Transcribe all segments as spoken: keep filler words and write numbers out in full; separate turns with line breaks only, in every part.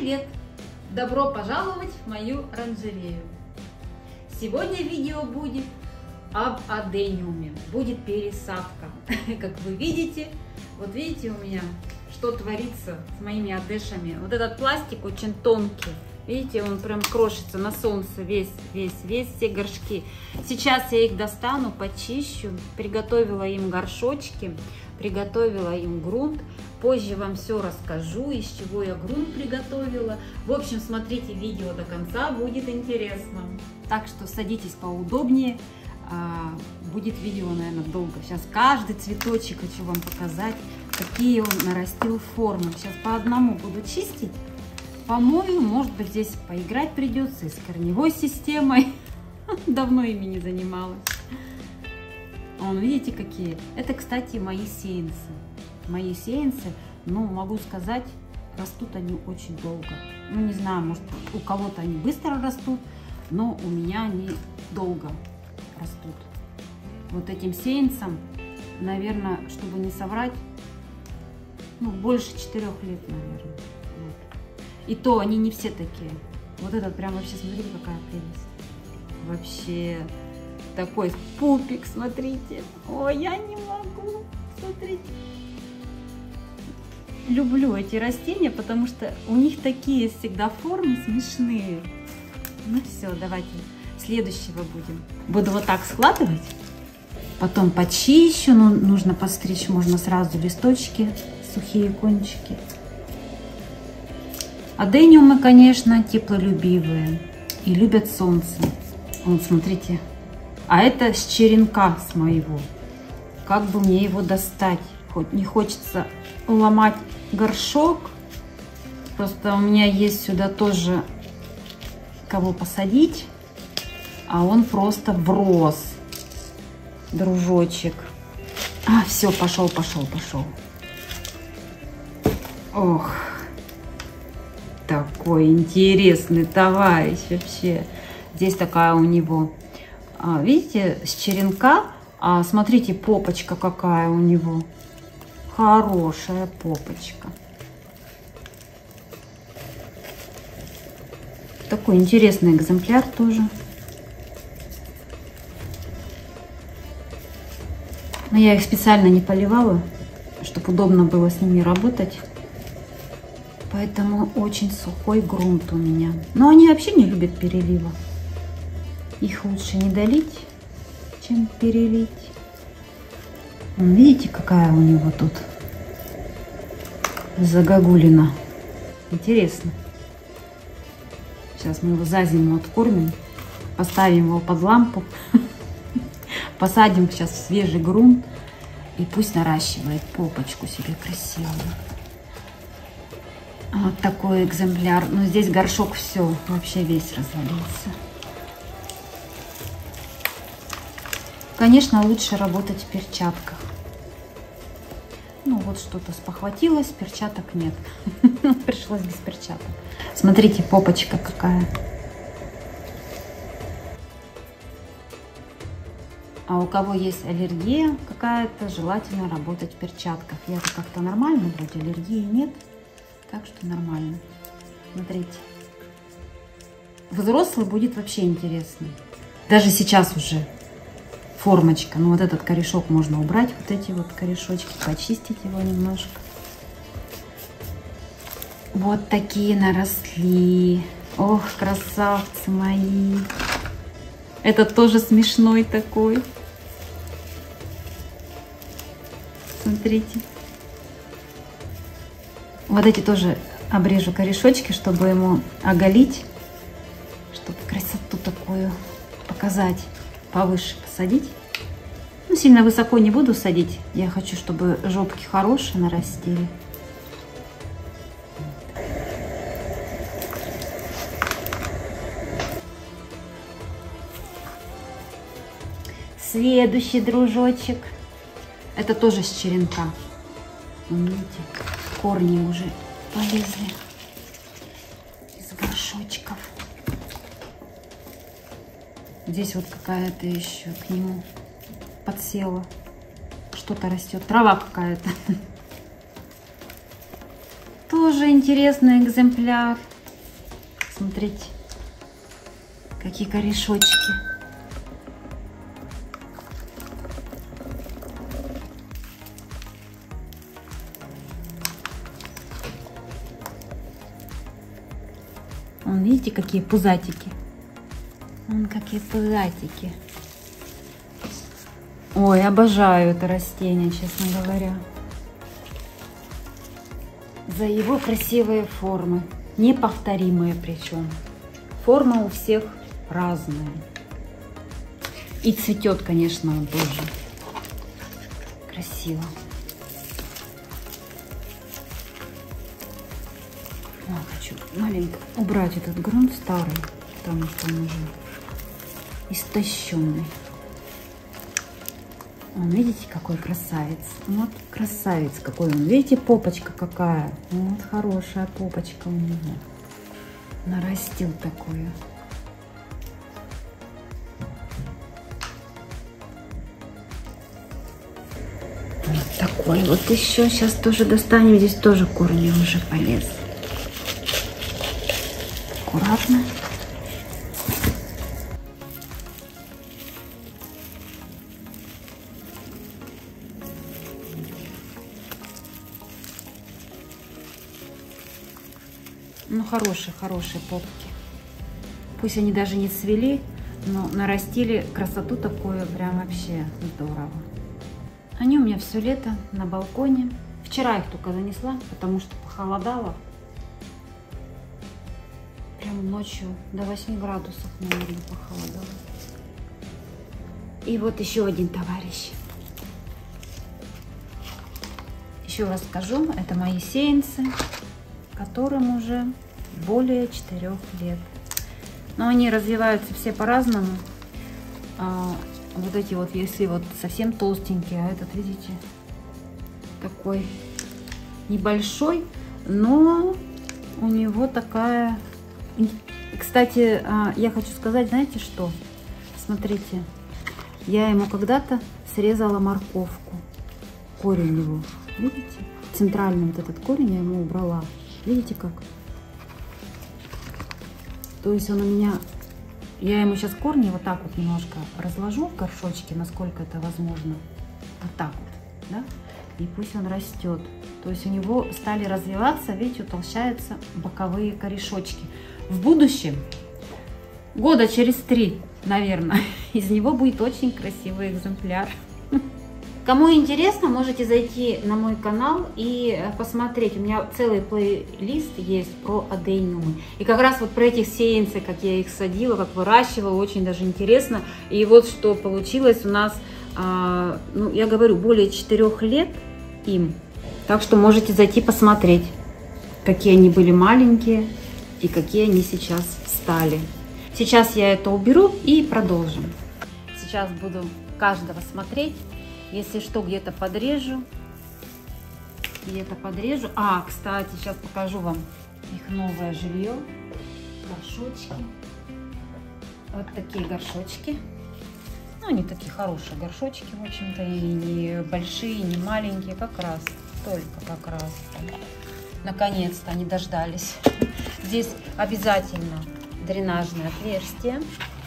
Привет! Добро пожаловать в мою оранжерею! Сегодня видео будет об адениуме, будет пересадка. Как вы видите, вот видите у меня, что творится с моими адешами. Вот этот пластик очень тонкий, видите, он прям крошится на солнце, весь, весь, весь, все горшки. Сейчас я их достану, почищу, приготовила им горшочки, приготовила им грунт. Позже вам все расскажу, из чего я грунт приготовила. В общем, смотрите видео до конца, будет интересно. Так что садитесь поудобнее, будет видео, наверное, долго. Сейчас каждый цветочек хочу вам показать, какие он нарастил формы. Сейчас по одному буду чистить, помою, может быть, здесь поиграть придется и с корневой системой. Давно ими не занималась. Вон, видите, какие? Это, кстати, мои сеянцы. Мои сеянцы, ну, могу сказать, растут они очень долго. Ну, не знаю, может, у кого-то они быстро растут, но у меня они долго растут. Вот этим сеянцам, наверное, чтобы не соврать, ну, больше четырех лет, наверное. Вот. И то они не все такие. Вот этот прям вообще, смотрите, какая прелесть. Вообще такой пупик, смотрите. Ой, я не могу. Смотрите. Люблю эти растения, потому что у них такие всегда формы смешные. Ну все, давайте следующего будем. Буду вот так складывать, потом почищу, ну, нужно подстричь, можно сразу листочки, сухие кончики. Адениумы, конечно, теплолюбивые и любят солнце. Вот, смотрите. А это с черенка с моего. Как бы мне его достать? Хоть не хочется ломать горшок. Просто у меня есть сюда тоже кого посадить. А он просто врос. Дружочек. А, все, пошел, пошел, пошел. Ох. Такой интересный товарищ вообще. Здесь такая у него. А, видите, с черенка. А смотрите, попочка какая у него. Хорошая попочка. Такой интересный экземпляр тоже. Но я их специально не поливала, чтобы удобно было с ними работать. Поэтому очень сухой грунт у меня. Но они вообще не любят перелива. Их лучше не долить, чем перелить. Видите, какая у него тут загогулина. Интересно. Сейчас мы его за зиму откормим. Поставим его под лампу. Посадим сейчас в свежий грунт. И пусть наращивает попочку себе красивую. Вот такой экземпляр. Но здесь горшок все, вообще весь развалился. Конечно, лучше работать в перчатках. Ну, вот что-то спохватилось, перчаток нет. Пришлось без перчаток. Смотрите, попочка какая. А у кого есть аллергия какая-то, желательно работать в перчатках. Я-то как-то нормально, вроде аллергии нет. Так что нормально. Смотрите. Взрослый будет вообще интересный. Даже сейчас уже. Формочка. Ну, вот этот корешок можно убрать. Вот эти вот корешочки. Почистить его немножко. Вот такие наросли. Ох, красавцы мои. Этот тоже смешной такой. Смотрите. Вот эти тоже обрежу корешочки, чтобы ему оголить. Чтобы красоту такую показать. Повыше посадить. Ну, сильно высоко не буду садить. Я хочу, чтобы жопки хорошие нарастили. Следующий дружочек. Это тоже с черенка. Видите, корни уже полезли из горшочков. Здесь вот какая-то еще к нему подсела. Что-то растет. Трава какая-то. Тоже интересный экземпляр. Смотрите, какие корешочки. Вон, видите, какие пузатики. Вон, какие пузатики. Ой, обожаю это растение, честно говоря. За его красивые формы. Неповторимые причем. Форма у всех разная. И цветет, конечно, он тоже. Красиво. О, хочу маленько убрать этот грунт старый, потому что он уже истощенный. Он, видите, какой красавец. Вот красавец какой он. Видите, попочка какая. Вот хорошая попочка у него. Нарастил такое. Вот такой вот еще. Сейчас тоже достанем. Здесь тоже корни уже полез. Аккуратно. Ну, хорошие, хорошие попки. Пусть они даже не цвели, но нарастили красоту такую, прям вообще здорово. Они у меня все лето на балконе. Вчера их только занесла, потому что похолодало. Прям ночью до восьми градусов, наверное, похолодало. И вот еще один товарищ. Еще раз скажу, это мои сеянцы, которым уже более четырёх лет. Но они развиваются все по-разному. А, вот эти вот, если вот совсем толстенькие, а этот, видите, такой небольшой, но у него такая... Кстати, я хочу сказать, знаете что? Смотрите, я ему когда-то срезала морковку, корень его, видите? Центральный вот этот корень я ему убрала. Видите как? То есть он у меня... Я ему сейчас корни вот так вот немножко разложу в горшочке, насколько это возможно. Вот так вот, да? И пусть он растет. То есть у него стали развиваться, видите, утолщаются боковые корешочки. В будущем, года через три, наверное, из него будет очень красивый экземпляр. Кому интересно, можете зайти на мой канал и посмотреть. У меня целый плейлист есть про адениумы. И как раз вот про этих сеянцев, как я их садила, как выращивала, очень даже интересно. И вот что получилось у нас, а, ну, я говорю, более четырёх лет им. Так что можете зайти посмотреть, какие они были маленькие и какие они сейчас стали. Сейчас я это уберу и продолжим. Сейчас буду каждого смотреть. Если что, где-то подрежу. Где-то подрежу. А, кстати, сейчас покажу вам их новое жилье. Горшочки. Вот такие горшочки. Ну, они такие хорошие горшочки, в общем-то. И не большие, не маленькие. Как раз. Только как раз. Наконец-то они дождались. Здесь обязательно дренажное отверстие.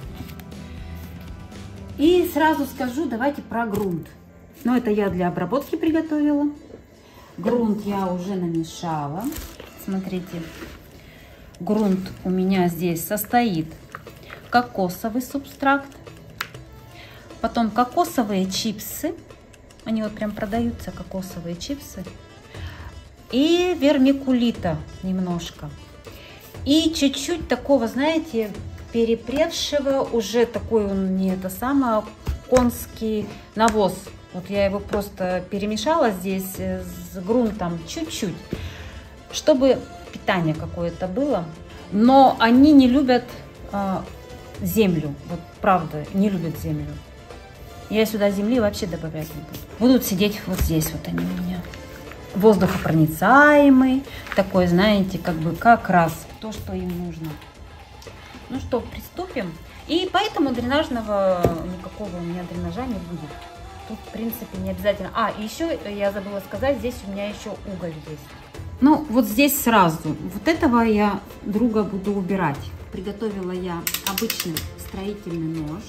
И сразу скажу, давайте про грунт. Но это я для обработки приготовила. Грунт я уже намешала. Смотрите, грунт у меня здесь состоит кокосовый субстракт, потом кокосовые чипсы. Они вот прям продаются, кокосовые чипсы. И вермикулита немножко. И чуть-чуть такого, знаете, перепревшего, уже такой он не это самое, конский навоз. Вот я его просто перемешала здесь с грунтом чуть-чуть, чтобы питание какое-то было. Но они не любят а, землю, вот правда, не любят землю. Я сюда земли вообще добавлять не буду. Будут сидеть вот здесь вот они у меня. Воздухопроницаемый, такой, знаете, как бы как раз то, что им нужно. Ну что, приступим. И поэтому дренажного, никакого у меня дренажа не будет. Тут, в принципе, не обязательно. А, и еще я забыла сказать, здесь у меня еще уголь есть. Ну, вот здесь сразу. Вот этого я друга буду убирать. Приготовила я обычный строительный нож.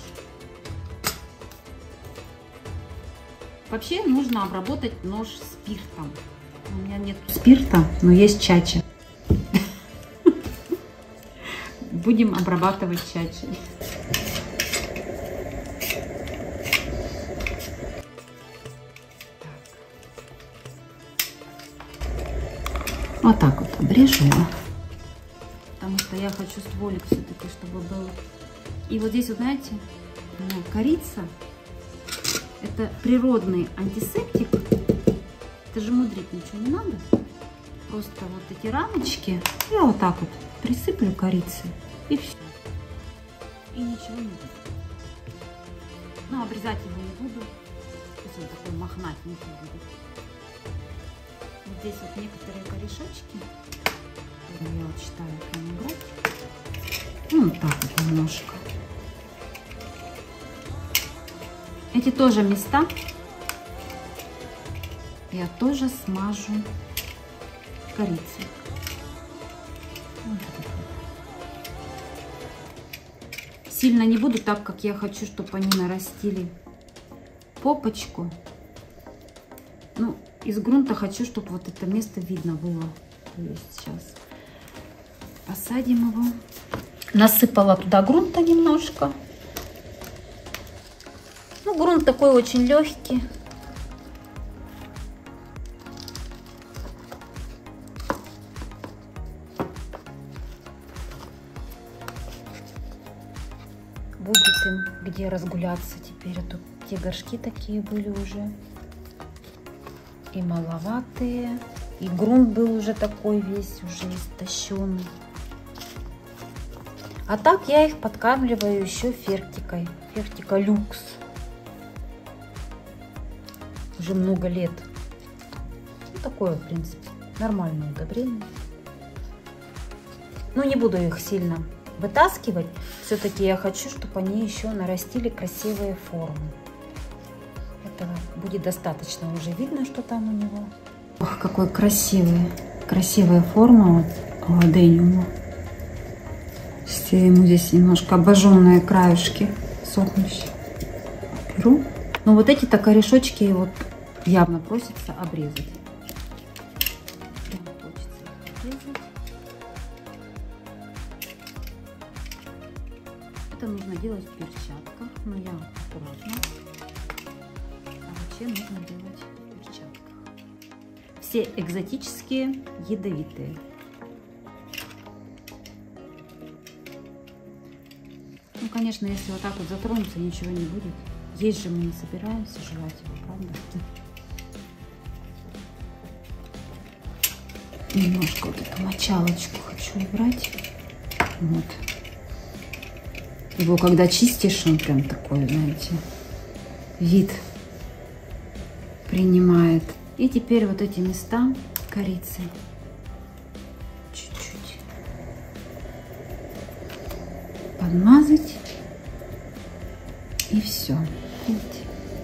Вообще нужно обработать нож спиртом. У меня нет спирта, но есть чача. Будем обрабатывать чачей. Вот так вот обрежу, потому что я хочу стволик все-таки, чтобы был. И вот здесь, вот знаете, у меня корица. Это природный антисептик. Это же мудрить ничего не надо. Просто вот эти рамочки я вот так вот присыплю корицей и все. И ничего не будет. Но обрезать его не буду. Пусть он такой мохнатенький будет. Вот здесь вот некоторые корешочки, которые я вот считаю прям убрать. Ну, вот так вот немножко. Эти тоже места я тоже смажу корицей. Вот вот. Сильно не буду, так как я хочу, чтобы они нарастили попочку. Ну, из грунта хочу, чтобы вот это место видно было. То есть сейчас посадим его. Насыпала туда грунта немножко. Ну, грунт такой очень легкий. Будет им где разгуляться теперь. А тут те горшки такие были уже. И маловатые. И грунт был уже такой весь, уже истощенный. А так я их подкармливаю еще фертикой. Фертика люкс. Уже много лет. Ну, такое, в принципе, нормальное удобрение. Ну, не буду их сильно вытаскивать. Все-таки я хочу, чтобы они еще нарастили красивые формы. Этого будет достаточно. Уже видно, что там у него. Ох, какой красивый. Красивая форма у адениума. Сейчас я ему здесь немножко обожженные краюшки сохнущие беру. Но вот эти-то корешочки вот явно просится обрезать. Прям хочется их обрезать. Это нужно делать в перчатках, но я аккуратно. А вообще нужно делать в перчатках. Все экзотические, ядовитые. Ну, конечно, если вот так вот затронуться, ничего не будет. Есть же мы не собираемся жрать его, правда? Немножко вот эту мочалочку хочу убрать. Вот. Его когда чистишь, он прям такой, знаете, вид принимает. И теперь вот эти места корицей чуть-чуть подмазать. И все. Видите?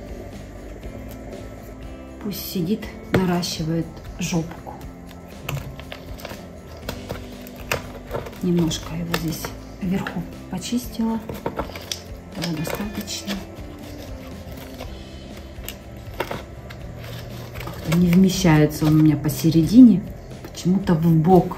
Пусть сидит, наращивает жопку. Немножко его здесь вверху почистила. Этого достаточно. Как-то не вмещается он у меня посередине. Почему-то в бок.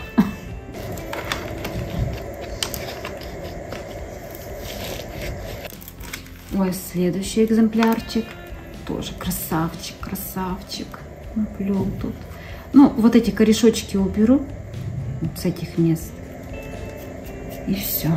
Ой, следующий экземплярчик. Тоже красавчик, красавчик. Наплел тут. Ну, вот эти корешочки уберу. Вот с этих мест. И все.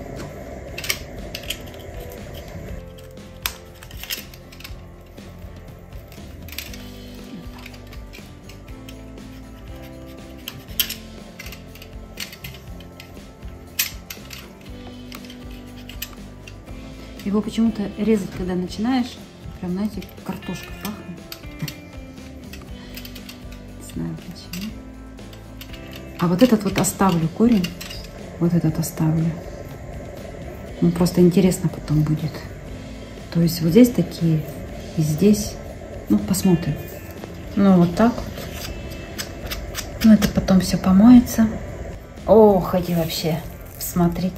Его почему-то резать, когда начинаешь, прям, знаете, картошка пахнет. Не знаю почему. А вот этот вот оставлю корень. Вот этот оставлю. Ну, просто интересно потом будет. То есть вот здесь такие, и здесь. Ну, посмотрим. Ну, вот так вот. Ну, это потом все помоется. Ох, эти вообще, смотрите,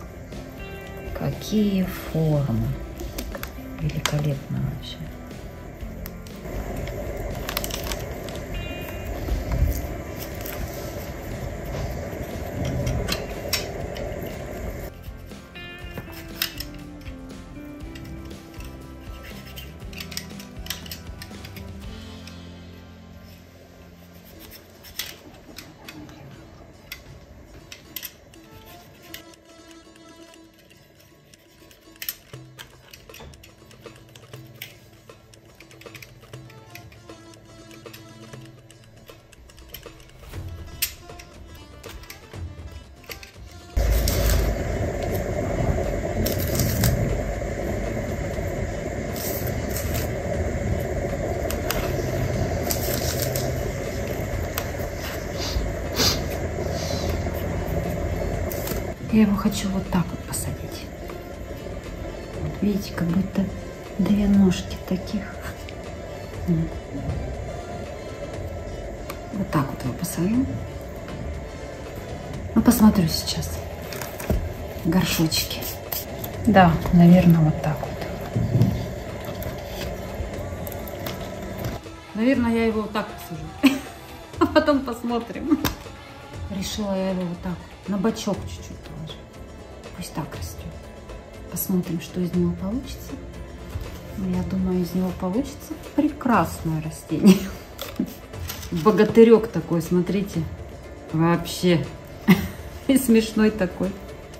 какие формы. Великолепно вообще. Я его хочу вот так вот посадить. Вот видите, как будто две ножки таких. Вот так вот его посажу. Ну, посмотрю сейчас. Горшочки. Да, наверное, вот так вот. Наверное, я его вот так посажу. А потом посмотрим. Решила я его вот так на бочок чуть-чуть положить. Пусть так растет. Посмотрим, что из него получится. Ну, я думаю, из него получится прекрасное растение. Богатырек такой, смотрите. Вообще. И смешной такой.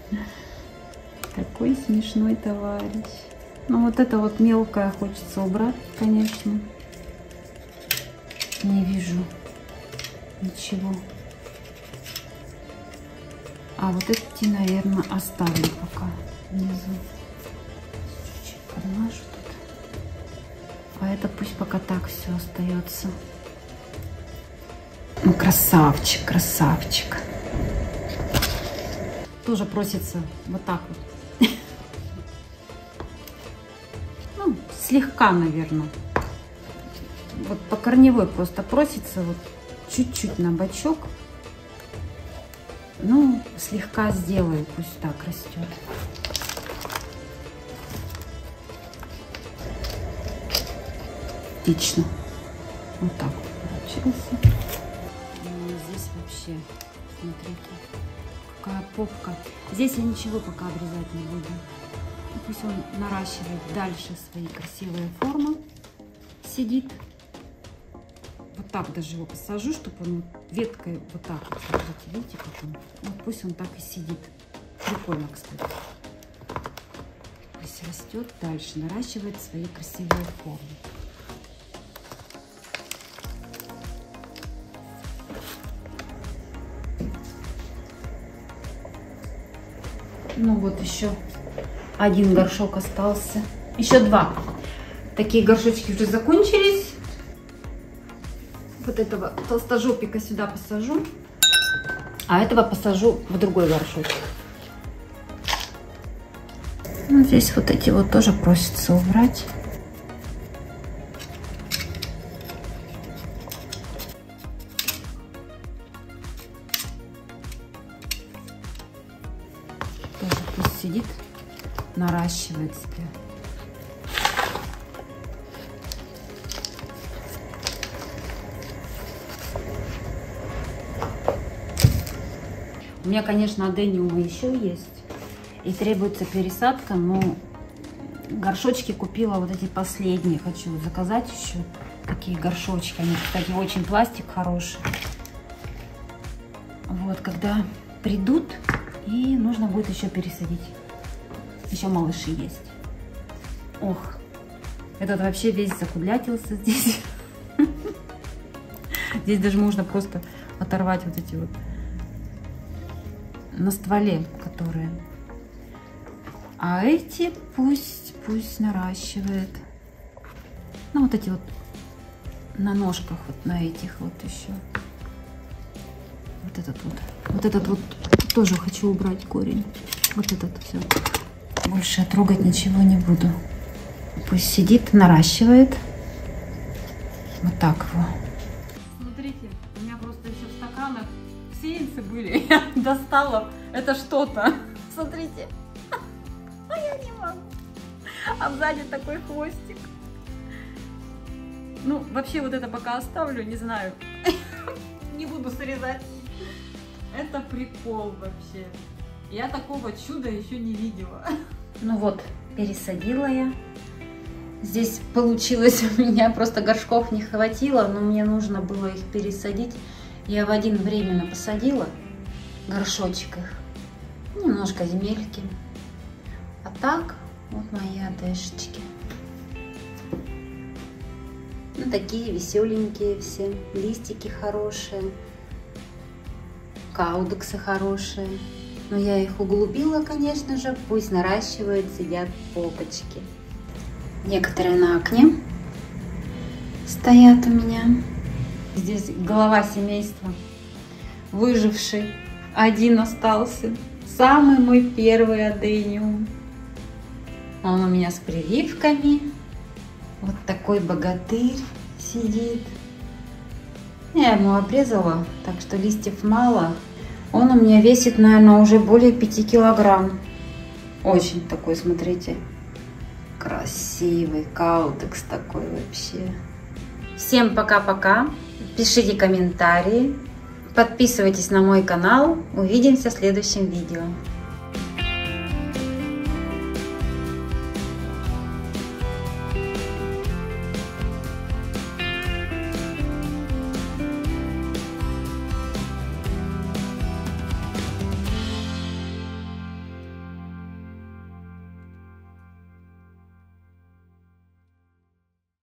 Такой смешной товарищ. Ну, вот это вот мелкое хочется убрать, конечно. Не вижу ничего. А вот эти, наверное, оставлю пока внизу. Чуть-чуть подмажу тут. А это пусть пока так все остается. Ну, красавчик, красавчик. Тоже просится вот так вот. Ну, слегка, наверное. Вот по корневой просто просится вот чуть-чуть на бочок. Ну, слегка сделаю, пусть так растет. Отлично. Вот так вот получился. И здесь вообще, смотрите, какая попка. Здесь я ничего пока обрезать не буду. Пусть он наращивает дальше свои красивые формы. Сидит. Вот так даже его посажу, чтобы он веткой вот так вот, смотрите, видите, как он? Вот пусть он так и сидит. Прикольно, кстати. Пусть растет дальше, наращивает свои красивые формы. Ну вот еще один горшок остался. Еще два. Такие горшочки уже закончились. Вот этого толстожопика сюда посажу, а этого посажу в другой горшочек. Ну, здесь вот эти вот тоже просится убрать. Тоже пусть сидит, наращивает себе. У меня, конечно, адениумы еще есть. И требуется пересадка, но горшочки купила вот эти последние. Хочу заказать еще такие горшочки. Они, кстати, очень пластик хороший. Вот, когда придут, и нужно будет еще пересадить. Еще малыши есть. Ох, этот вообще весь закудлятился здесь. Здесь даже можно просто оторвать вот эти вот на стволе, которые. А эти пусть, пусть наращивает. Ну, вот эти вот на ножках, вот на этих вот еще. Вот этот вот. Вот этот вот тоже хочу убрать корень. Вот этот все. Больше трогать ничего не буду. Пусть сидит, наращивает. Вот так его. Смотрите, у меня просто еще в стакане самых сеянцы были. Я достала. Это что-то. Смотрите. А я не могу. А сзади такой хвостик. Ну, вообще вот это пока оставлю, не знаю. Не буду срезать. Это прикол вообще. Я такого чуда еще не видела. Ну вот, пересадила я. Здесь получилось у меня, просто горшков не хватило, но мне нужно было их пересадить. Я в один временно посадила горшочек их. Немножко земельки. А так, вот мои адешечки. Ну, такие веселенькие все. Листики хорошие. Каудексы хорошие. Но я их углубила, конечно же. Пусть наращивают, сидят попочки. Некоторые на окне стоят у меня. Здесь глава семейства. Выживший. Один остался. Самый мой первый адениум. Он у меня с прививками. Вот такой богатырь сидит. Я ему обрезала, так что листьев мало. Он у меня весит, наверное, уже более пяти килограмм. Очень такой, смотрите, красивый каудекс такой вообще. Всем пока-пока. Пишите комментарии. Подписывайтесь на мой канал. Увидимся в следующем видео.